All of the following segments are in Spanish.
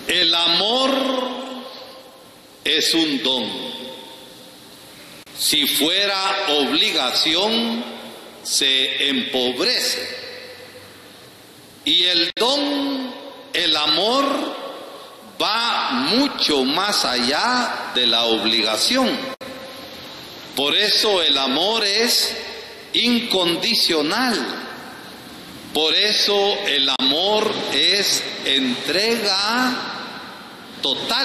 El amor es un don. Si fuera obligación, se empobrece. Y el don, el amor, va mucho más allá de la obligación. Por eso el amor es incondicional. Por eso el amor es entrega total.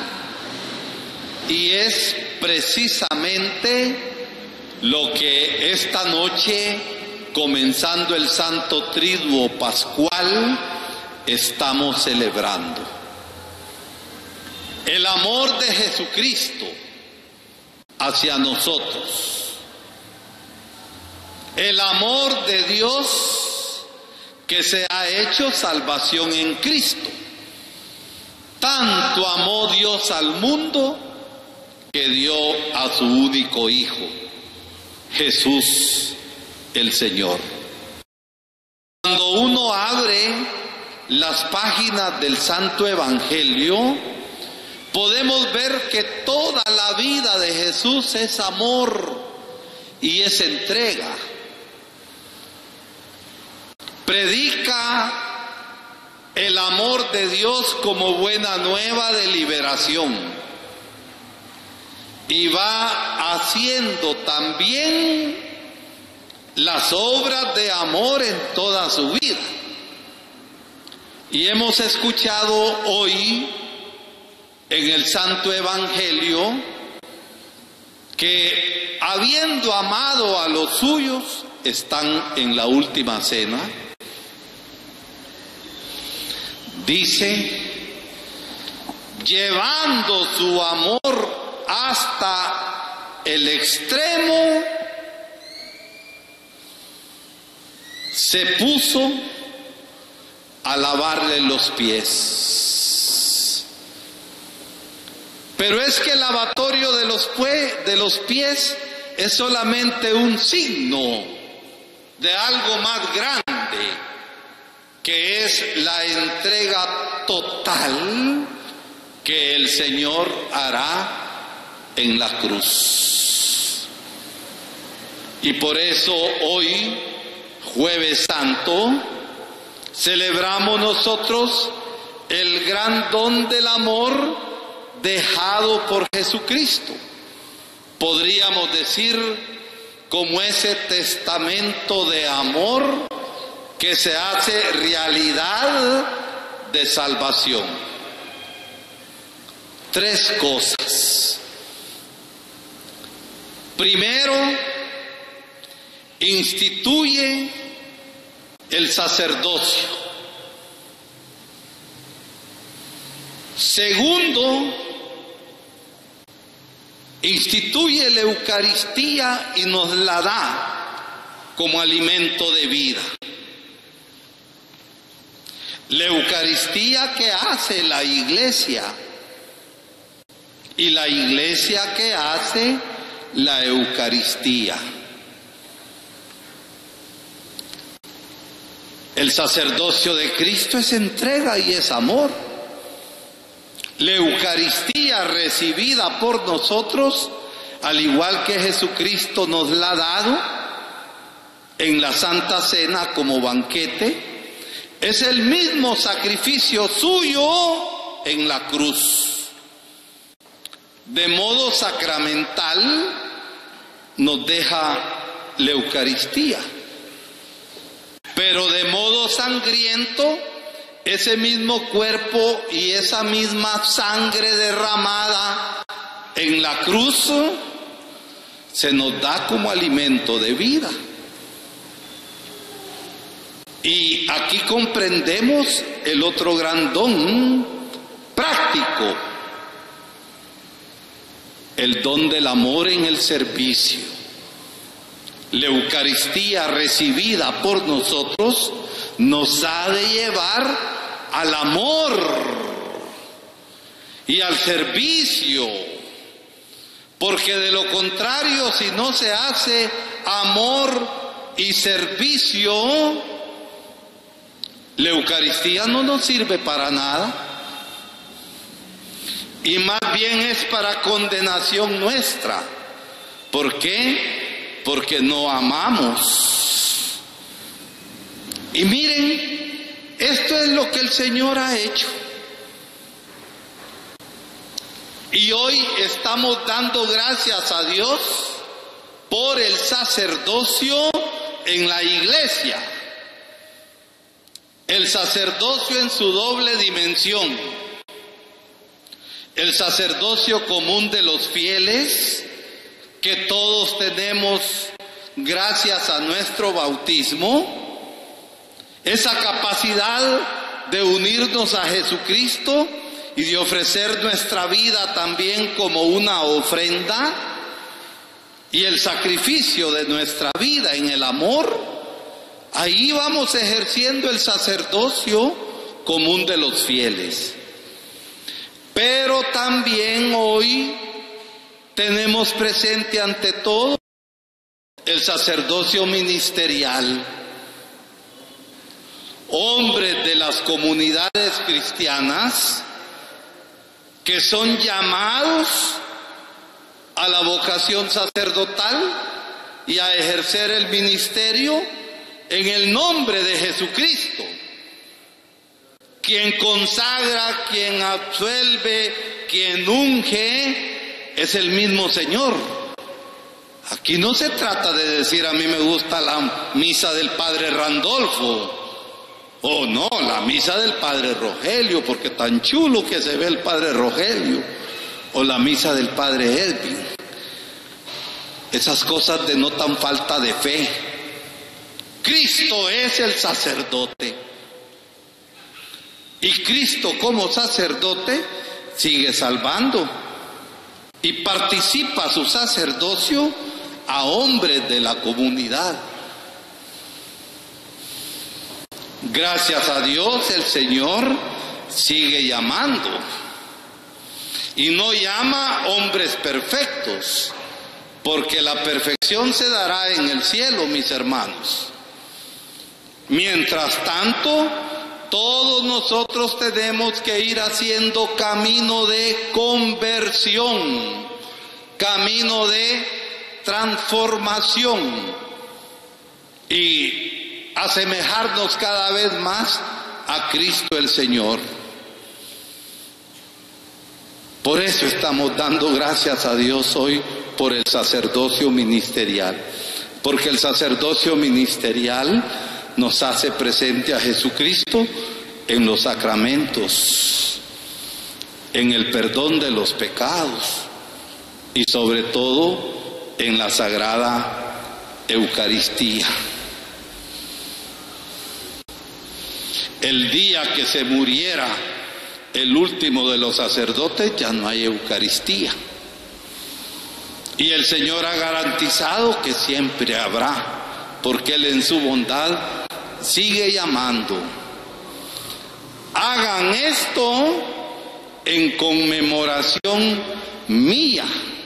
Y es precisamente lo que esta noche, comenzando el Santo Triduo Pascual, estamos celebrando. El amor de Jesucristo hacia nosotros. El amor de Dios que se ha hecho salvación en Cristo. Tanto amó Dios al mundo que dio a su único Hijo, Jesús el Señor. Cuando uno abre las páginas del Santo Evangelio, podemos ver que toda la vida de Jesús es amor y es entrega. Predica el amor de Dios como buena nueva de liberación. Y va haciendo también las obras de amor en toda su vida. Y hemos escuchado hoy en el Santo Evangelio que habiendo amado a los suyos, están en la última cena. Dice, llevando su amor hasta el extremo, se puso a lavarle los pies. Pero es que el lavatorio de los pies es solamente un signo de algo más grande, que es la entrega total que el Señor hará en la cruz. Y por eso hoy, Jueves Santo, celebramos nosotros el gran don del amor dejado por Jesucristo. Podríamos decir como ese testamento de amor que se hace realidad de salvación. Tres cosas. Primero, instituye el sacerdocio. Segundo, instituye la Eucaristía y nos la da como alimento de vida. La Eucaristía que hace la Iglesia y la Iglesia que hace la Eucaristía. El sacerdocio de Cristo es entrega y es amor. La Eucaristía recibida por nosotros, al igual que Jesucristo nos la ha dado en la Santa Cena como banquete, es el mismo sacrificio suyo en la cruz. De modo sacramental nos deja la Eucaristía, pero de modo sangriento, ese mismo cuerpo y esa misma sangre derramada en la cruz se nos da como alimento de vida. Y aquí comprendemos el otro gran don práctico, el don del amor en el servicio. La Eucaristía recibida por nosotros nos ha de llevar al amor y al servicio, porque de lo contrario, si no se hace amor y servicio, la Eucaristía no nos sirve para nada. y más bien es para condenación nuestra. ¿Por qué? Porque no amamos. Y miren, esto es lo que el Señor ha hecho. Y hoy estamos dando gracias a Dios por el sacerdocio en la iglesia. El sacerdocio en su doble dimensión. El sacerdocio común de los fieles, que todos tenemos gracias a nuestro bautismo. Esa capacidad de unirnos a Jesucristo y de ofrecer nuestra vida también como una ofrenda, y el sacrificio de nuestra vida en el amor. Ahí vamos ejerciendo el sacerdocio común de los fieles. Pero también hoy tenemos presente ante todo el sacerdocio ministerial. Hombres de las comunidades cristianas que son llamados a la vocación sacerdotal y a ejercer el ministerio en el nombre de Jesucristo. Quien consagra, quien absuelve, quien unge, es el mismo Señor. Aquí no se trata de decir: a mí me gusta la misa del Padre Randolfo, o no, la misa del Padre Rogelio, porque tan chulo que se ve el Padre Rogelio, o la misa del Padre Edwin. Esas cosas denotan falta de fe. Cristo es el sacerdote, y Cristo como sacerdote sigue salvando y participa su sacerdocio a hombres de la comunidad. Gracias a Dios el Señor sigue llamando, y no llama hombres perfectos, porque la perfección se dará en el cielo, mis hermanos. Mientras tanto, todos nosotros tenemos que ir haciendo camino de conversión, camino de transformación, y asemejarnos cada vez más a Cristo el Señor. Por eso estamos dando gracias a Dios hoy por el sacerdocio ministerial, porque el sacerdocio ministerial nos hace presente a Jesucristo en los sacramentos, en el perdón de los pecados y sobre todo en la Sagrada Eucaristía. El día que se muriera el último de los sacerdotes, ya no hay Eucaristía. Y el Señor ha garantizado que siempre habrá, porque Él en su bondad sigue llamando. Hagan esto en conmemoración mía.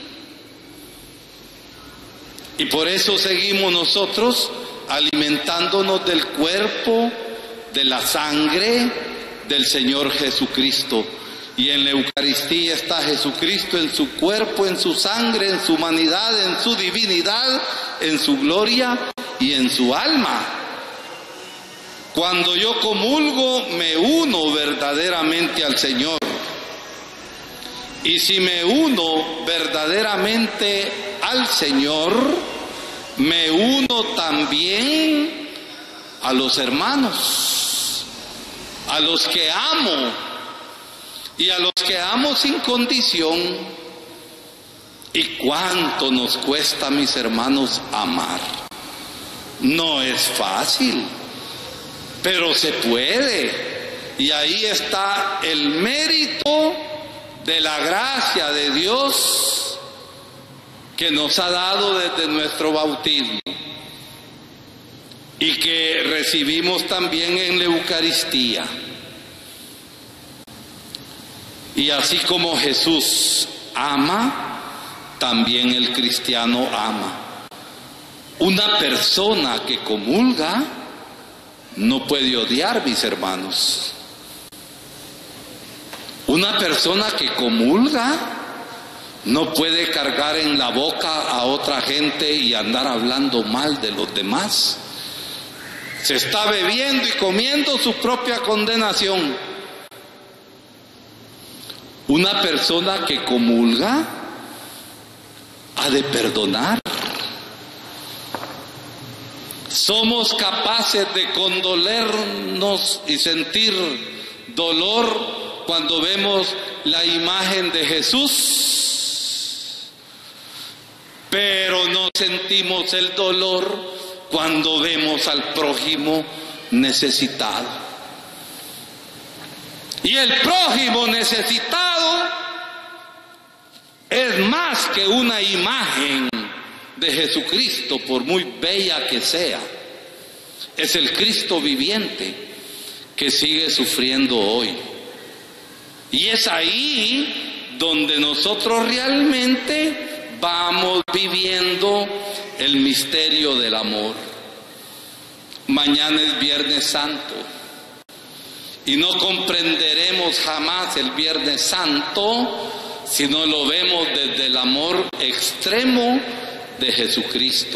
Y por eso seguimos nosotros alimentándonos del cuerpo, de la sangre del Señor Jesucristo. Y en la Eucaristía está Jesucristo en su cuerpo, en su sangre, en su humanidad, en su divinidad, en su gloria y en su alma. Cuando yo comulgo, me uno verdaderamente al Señor. Y si me uno verdaderamente al Señor, me uno también a los hermanos, a los que amo, y a los que amo sin condición. ¿Y cuánto nos cuesta, mis hermanos, amar? No es fácil, pero se puede. Y ahí está el mérito de la gracia de Dios que nos ha dado desde nuestro bautismo y que recibimos también en la Eucaristía. Y así como Jesús ama, también el cristiano ama. Una persona que comulga no puede odiar, mis hermanos. Una Una persona que comulga no puede cargar en la boca a otra gente y andar hablando mal de los demás. Se está bebiendo y comiendo su propia condenación. Una persona que comulga ha de perdonar. Somos capaces de condolernos y sentir dolor cuando vemos la imagen de Jesús, pero no sentimos el dolor cuando vemos al prójimo necesitado. Y el prójimo necesitado es más que una imagen de Jesucristo, por muy bella que sea. Es el Cristo viviente que sigue sufriendo hoy. Y es ahí donde nosotros realmente vamos viviendo el misterio del amor. Mañana es Viernes Santo y no comprenderemos jamás el Viernes Santo si no lo vemos desde el amor extremo de Jesucristo.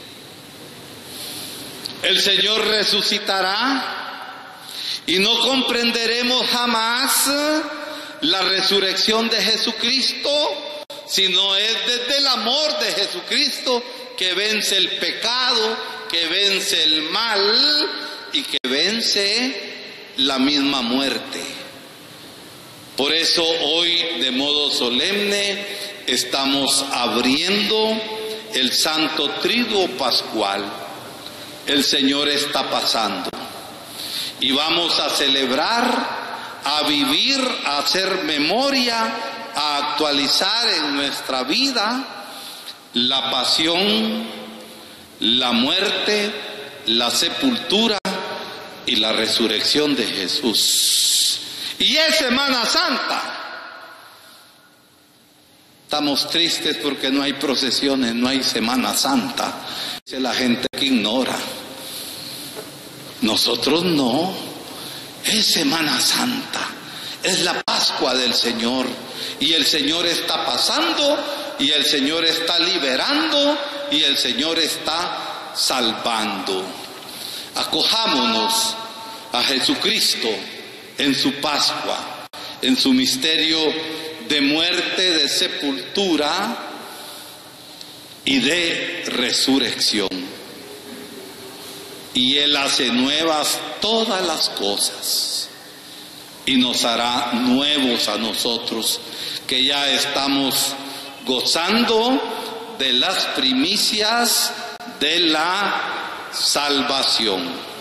El Señor resucitará y no comprenderemos jamás la resurrección de Jesucristo, sino es desde el amor de Jesucristo que vence el pecado, que vence el mal y que vence la misma muerte. Por eso hoy, de modo solemne, estamos abriendo el Santo Triduo Pascual. El Señor está pasando y vamos a celebrar, a vivir, a hacer memoria, a actualizar en nuestra vida la pasión, la muerte, la sepultura y la resurrección de Jesús. Y es Semana Santa. Estamos tristes porque no hay procesiones, no hay Semana Santa. Dice la gente que ignora. Nosotros no. Es Semana Santa, es la Pascua del Señor, y el Señor está pasando, y el Señor está liberando, y el Señor está salvando. Acojámonos a Jesucristo en su Pascua, en su misterio de muerte, de sepultura y de resurrección. Y Él hace nuevas todas las cosas y nos hará nuevos a nosotros, que ya estamos gozando de las primicias de la salvación.